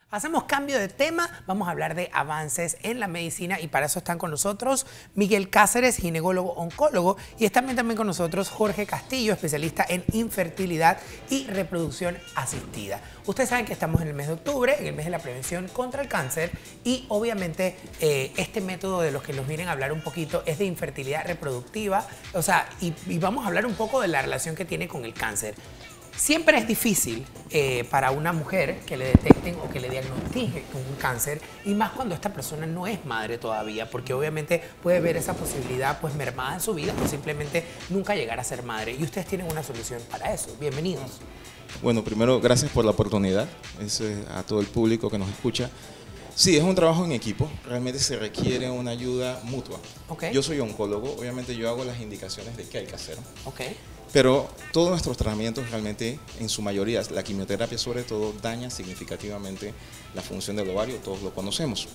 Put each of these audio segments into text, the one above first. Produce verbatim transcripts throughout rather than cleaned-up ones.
Hacemos cambio de tema, vamos a hablar de avances en la medicina y para eso están con nosotros Miguel Cáceres, ginecólogo oncólogo, y está también, también con nosotros Jorge Castillo, especialista en infertilidad y reproducción asistida. Ustedes saben que estamos en el mes de octubre, en el mes de la prevención contra el cáncer, y obviamente eh, este método de los que nos vienen a hablar un poquito es de infertilidad reproductiva, o sea, y, y vamos a hablar un poco de la relación que tiene con el cáncer. Siempre es difícil eh, para una mujer que le detecten o que le diagnostiquen un cáncer, y más cuando esta persona no es madre todavía, porque obviamente puede ver esa posibilidad pues mermada en su vida o simplemente nunca llegar a ser madre. Y ustedes tienen una solución para eso. Bienvenidos. Bueno, primero, gracias por la oportunidad, es, eh, a todo el público que nos escucha. Sí, es un trabajo en equipo, realmente se requiere una ayuda mutua. Okay. Yo soy oncólogo, obviamente yo hago las indicaciones de qué hay que hacer. Okay. Pero todos nuestros tratamientos realmente, en su mayoría, la quimioterapia sobre todo, daña significativamente la función del ovario, todos lo conocemos.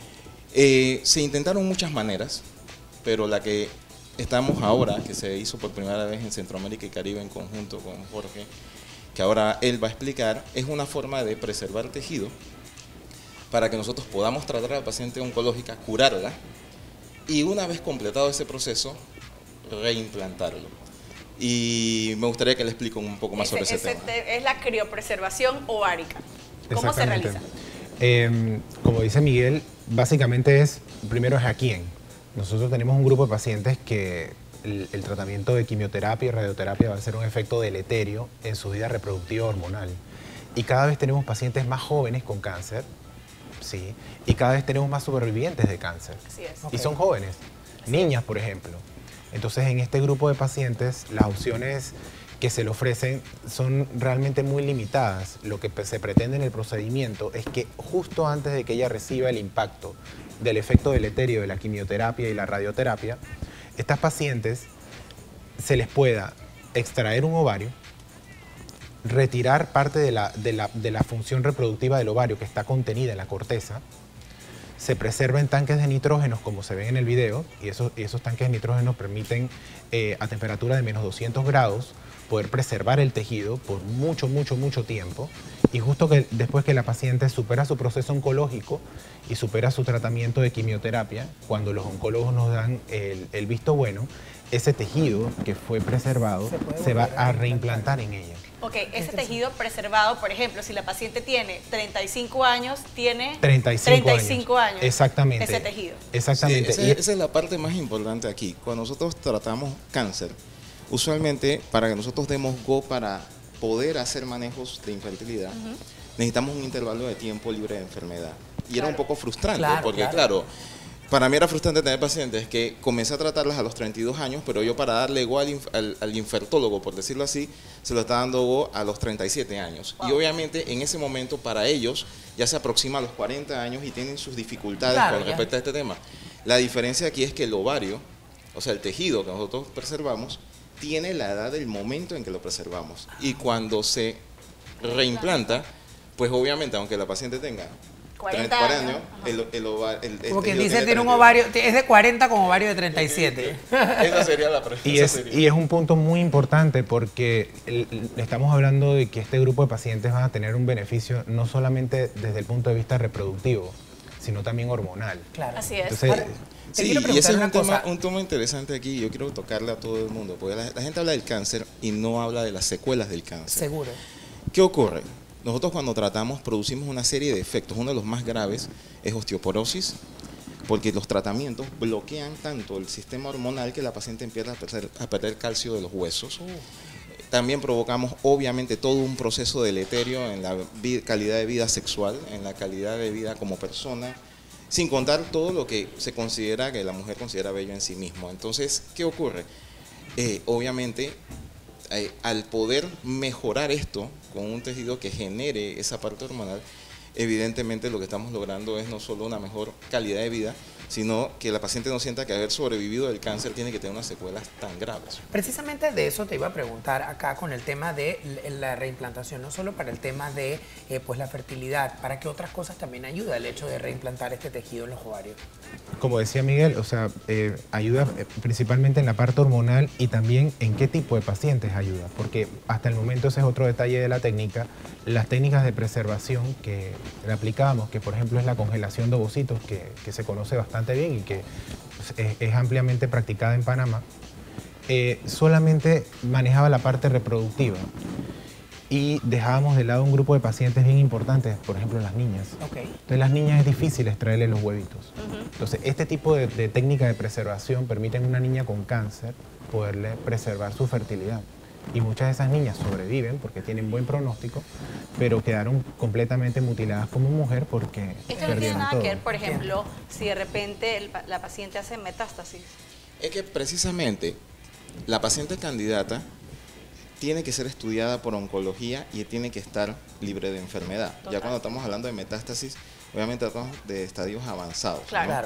Eh, se intentaron muchas maneras, pero la que estamos ahora, que se hizo por primera vez en Centroamérica y Caribe en conjunto con Jorge, que ahora él va a explicar, es una forma de preservar tejido para que nosotros podamos tratar a la paciente oncológica, curarla, y una vez completado ese proceso, reimplantarlo. Y me gustaría que le explique un poco más ese, sobre ese, ese tema. Te, es la criopreservación ovárica. ¿Cómo se realiza? Eh, como dice Miguel, básicamente es, primero es a quién. Nosotros tenemos un grupo de pacientes que el, el tratamiento de quimioterapia y radioterapia va a ser un efecto deleterio en su vida reproductiva hormonal. Y cada vez tenemos pacientes más jóvenes con cáncer, sí, y cada vez tenemos más supervivientes de cáncer. Así es. Okay. Y son jóvenes, Así niñas, es. por ejemplo. Entonces, en este grupo de pacientes, las opciones que se le ofrecen son realmente muy limitadas. Lo que se pretende en el procedimiento es que justo antes de que ella reciba el impacto del efecto deleterio de la quimioterapia y la radioterapia, estas pacientes se les pueda extraer un ovario, retirar parte de la, de la, de la función reproductiva del ovario que está contenida en la corteza, se preserva en tanques de nitrógenos como se ve en el video, y esos, y esos tanques de nitrógeno permiten eh, a temperatura de menos doscientos grados poder preservar el tejido por mucho, mucho, mucho tiempo, y justo que después que la paciente supera su proceso oncológico y supera su tratamiento de quimioterapia, cuando los oncólogos nos dan el, el visto bueno, ese tejido que fue preservado se, se va a reimplantar en ella. Ok, ese tejido preservado, por ejemplo, si la paciente tiene treinta y cinco años, tiene treinta y cinco años. Exactamente. Ese tejido. Exactamente. Sí, esa, esa es la parte más importante aquí. Cuando nosotros tratamos cáncer, usualmente para que nosotros demos go para poder hacer manejos de infertilidad, uh-huh. necesitamos un intervalo de tiempo libre de enfermedad. Y claro. era un poco frustrante, claro, porque claro, claro para mí era frustrante tener pacientes que comencé a tratarlas a los treinta y dos años, pero yo para darle go al, al, al infertólogo, por decirlo así, se lo estaba dando go a los treinta y siete años. Wow. Y obviamente en ese momento para ellos ya se aproxima a los cuarenta años y tienen sus dificultades claro, con respecto ya. a este tema. La diferencia aquí es que el ovario, o sea, el tejido que nosotros preservamos, tiene la edad del momento en que lo preservamos. Y cuando se reimplanta, pues obviamente, aunque la paciente tenga cuarenta años, el, el ovario... El, el Como quien dice, tiene, tiene un ovario, es de cuarenta con ovario de treinta y siete. Esa sería la pregunta. Y es, y es un punto muy importante porque el, el, estamos hablando de que este grupo de pacientes van a tener un beneficio no solamente desde el punto de vista reproductivo, sino también hormonal. Claro. Así es. Entonces, Ahora, sí, y ese es un tema, un tema interesante aquí, yo quiero tocarle a todo el mundo, porque la, la gente habla del cáncer y no habla de las secuelas del cáncer. Seguro. ¿Qué ocurre? Nosotros cuando tratamos producimos una serie de efectos. Uno de los más graves es osteoporosis, porque los tratamientos bloquean tanto el sistema hormonal que la paciente empieza a perder, a perder calcio de los huesos. Uh. También provocamos obviamente todo un proceso deleterio en la vida, calidad de vida sexual, en la calidad de vida como persona, sin contar todo lo que se considera, que la mujer considera bello en sí mismo. Entonces, ¿qué ocurre? Eh, obviamente, eh, al poder mejorar esto con un tejido que genere esa parte hormonal, evidentemente lo que estamos logrando es no solo una mejor calidad de vida, sino que la paciente no sienta que haber sobrevivido del cáncer tiene que tener unas secuelas tan graves. Precisamente de eso te iba a preguntar acá con el tema de la reimplantación, no solo para el tema de eh, pues la fertilidad, ¿para qué otras cosas también ayuda el hecho de reimplantar este tejido en los ovarios? Como decía Miguel, o sea, eh, ayuda principalmente en la parte hormonal y también en qué tipo de pacientes ayuda, porque hasta el momento ese es otro detalle de la técnica, las técnicas de preservación que le aplicamos, que por ejemplo es la congelación de ovocitos, que, que se conoce bastante bien y que es, es ampliamente practicada en Panamá, eh, solamente manejaba la parte reproductiva y dejábamos de lado un grupo de pacientes bien importantes, por ejemplo las niñas. Okay. Entonces las niñas es difícil extraerle los huevitos. Uh-huh. Entonces este tipo de, de técnica de preservación permite a una niña con cáncer poderle preservar su fertilidad. Y muchas de esas niñas sobreviven porque tienen buen pronóstico, pero quedaron completamente mutiladas como mujer porque Esto no tiene nada que ver, por ejemplo, si de repente el, la paciente hace metástasis. Es que precisamente la paciente candidata tiene que ser estudiada por oncología y tiene que estar libre de enfermedad. Total. Ya cuando estamos hablando de metástasis, obviamente hablamos de estadios avanzados. Claro. ¿no? Claro.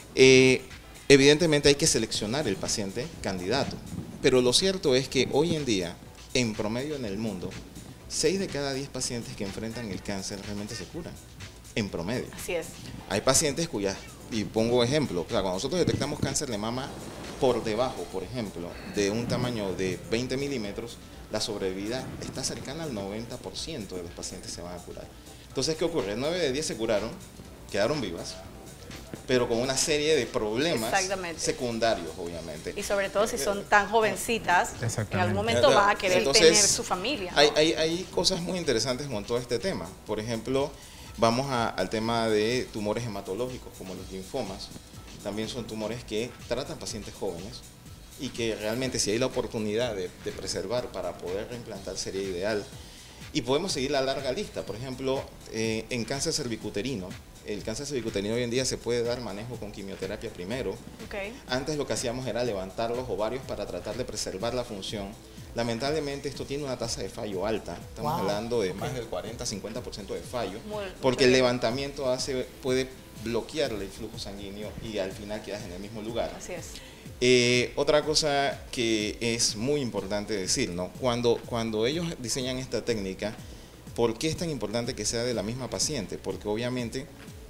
Eh, evidentemente hay que seleccionar el paciente candidato. Pero lo cierto es que hoy en día, en promedio en el mundo, seis de cada diez pacientes que enfrentan el cáncer realmente se curan, en promedio. Así es. Hay pacientes cuyas, y pongo ejemplo, o sea, cuando nosotros detectamos cáncer de mama por debajo, por ejemplo, de un tamaño de veinte milímetros, la sobrevida está cercana al noventa por ciento de los pacientes se van a curar. Entonces, ¿qué ocurre? nueve de diez se curaron, quedaron vivas, pero con una serie de problemas secundarios, obviamente. Y sobre todo si son tan jovencitas, en algún momento van a querer Entonces, tener su familia, ¿no? Hay, hay, hay cosas muy interesantes con todo este tema. Por ejemplo, vamos a, al tema de tumores hematológicos, como los linfomas. También son tumores que tratan pacientes jóvenes y que realmente si hay la oportunidad de, de preservar para poder reimplantar sería ideal. Y podemos seguir la larga lista. Por ejemplo, eh, en cáncer cervicuterino, el cáncer cervicuterino hoy en día se puede dar manejo con quimioterapia primero. Okay. Antes lo que hacíamos era levantar los ovarios para tratar de preservar la función. Lamentablemente esto tiene una tasa de fallo alta. Estamos wow. hablando de okay. más del cuarenta a cincuenta por ciento de fallo. Muy, porque el levantamiento hace, puede bloquearle el flujo sanguíneo y al final quedas en el mismo lugar. Así es. Eh, otra cosa que es muy importante decir, ¿no? Cuando, cuando ellos diseñan esta técnica, ¿por qué es tan importante que sea de la misma paciente? Porque obviamente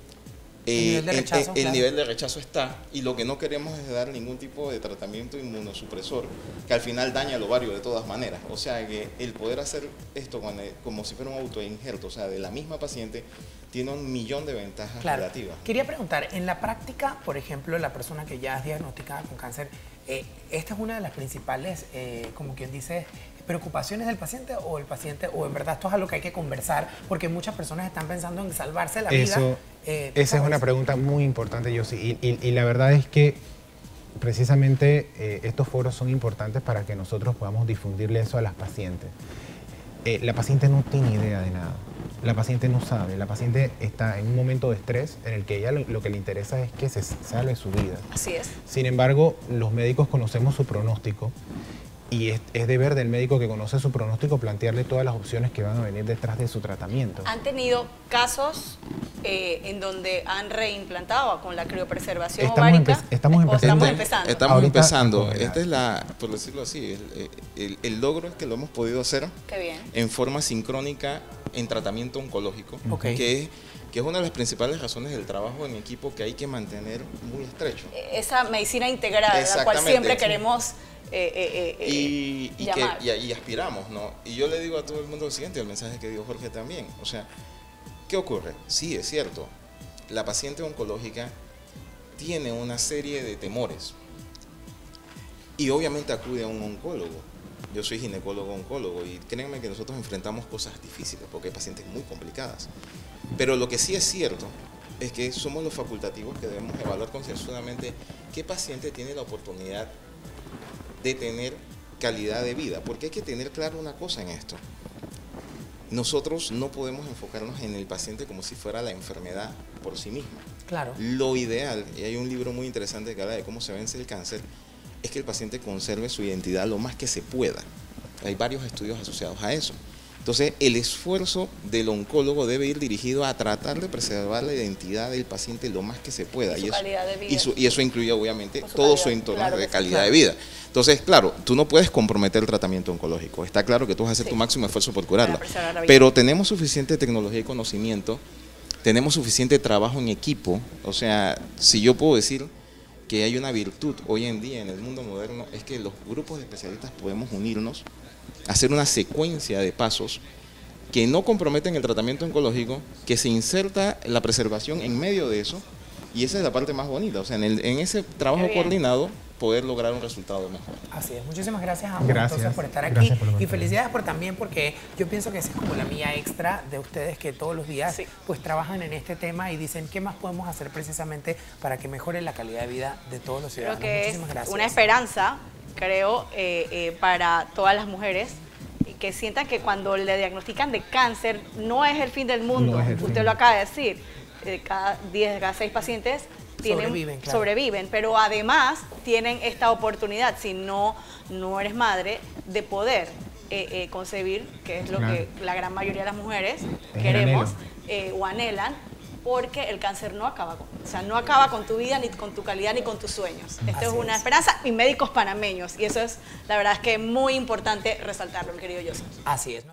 eh, el, nivel de rechazo, el, el, claro. el nivel de rechazo está y lo que no queremos es dar ningún tipo de tratamiento inmunosupresor que al final daña el ovario de todas maneras. O sea que el poder hacer esto con el, como si fuera un autoinjerto, o sea, de la misma paciente, tiene un millón de ventajas claro. relativas. Quería preguntar, en la práctica, por ejemplo, la persona que ya es diagnosticada con cáncer, eh, ¿esta es una de las principales, eh, como quien dice, preocupaciones del paciente o el paciente, o en verdad esto es algo que hay que conversar porque muchas personas están pensando en salvarse la vida? Eso, eh, esa es una pregunta muy importante, Yossi, y, y, y la verdad es que precisamente eh, estos foros son importantes para que nosotros podamos difundirle eso a las pacientes. Eh, la paciente no tiene idea de nada. La paciente no sabe, la paciente está en un momento de estrés en el que ella lo, lo que le interesa es que se salve su vida. Así es. Sin embargo, los médicos conocemos su pronóstico y es, es deber del médico que conoce su pronóstico plantearle todas las opciones que van a venir detrás de su tratamiento. ¿Han tenido casos eh, en donde han reimplantado con la criopreservación estamos ovárica? Empe estamos, empezando. estamos empezando. Estamos Ahorita empezando. Esta es la, por decirlo así, el, el, el logro es que lo hemos podido hacer Qué bien. en forma sincrónica en tratamiento oncológico, okay. que es que es una de las principales razones del trabajo en equipo que hay que mantener muy estrecho. Esa medicina integrada, la cual siempre queremos eh, eh, eh, y, y, llamar. Que, y, y aspiramos, ¿no? Y yo le digo a todo el mundo lo siguiente, el mensaje que dio Jorge también, o sea, ¿qué ocurre? Sí, es cierto, la paciente oncológica tiene una serie de temores y obviamente acude a un oncólogo. Yo soy ginecólogo oncólogo y créanme que nosotros enfrentamos cosas difíciles porque hay pacientes muy complicadas. Pero lo que sí es cierto es que somos los facultativos que debemos evaluar concienzudamente qué paciente tiene la oportunidad de tener calidad de vida. Porque hay que tener claro una cosa en esto. Nosotros no podemos enfocarnos en el paciente como si fuera la enfermedad por sí misma. Claro. Lo ideal, y hay un libro muy interesante que habla de cómo se vence el cáncer, es que el paciente conserve su identidad lo más que se pueda. Hay varios estudios asociados a eso. Entonces, el esfuerzo del oncólogo debe ir dirigido a tratar de preservar la identidad del paciente lo más que se pueda. Y su eso, calidad de vida. Y, su, y eso incluye, obviamente, Su todo calidad, su entorno claro de que sí, calidad claro. de vida. Entonces, claro, tú no puedes comprometer el tratamiento oncológico. Está claro que tú vas a hacer Sí. tu máximo esfuerzo por curarla. Para preservar la vida. Pero tenemos suficiente tecnología y conocimiento, tenemos suficiente trabajo en equipo. O sea, si yo puedo decir que hay una virtud hoy en día en el mundo moderno, es que los grupos de especialistas podemos unirnos, hacer una secuencia de pasos que no comprometen el tratamiento oncológico, que se inserta la preservación en medio de eso, y esa es la parte más bonita. O sea, en, el, en ese trabajo Qué bien. coordinado, poder lograr un resultado mejor. Así es, muchísimas gracias a ambos Gracias. entonces por estar aquí Gracias por la y oportunidad. felicidades por también porque yo pienso que esa es como la mía extra de ustedes que todos los días Sí. pues trabajan en este tema y dicen qué más podemos hacer precisamente para que mejore la calidad de vida de todos los Creo ciudadanos. que es Muchísimas gracias. una esperanza, creo, eh, eh, para todas las mujeres que sientan que cuando le diagnostican de cáncer no es el fin del mundo. No es el Usted fin. lo acaba de decir, eh, cada diez de cada seis pacientes tienen, Sobreviven, claro. sobreviven, pero además tienen esta oportunidad, si no, no eres madre, de poder eh, eh, concebir, que es lo Claro. que la gran mayoría de las mujeres el queremos anhelo. eh, o anhelan, porque el cáncer no acaba con, o sea, no acaba con tu vida, ni con tu calidad, ni con tus sueños. Esto Así es una es. esperanza, y médicos panameños, y eso es, la verdad es que muy importante resaltarlo, mi querido Joseph. Así es.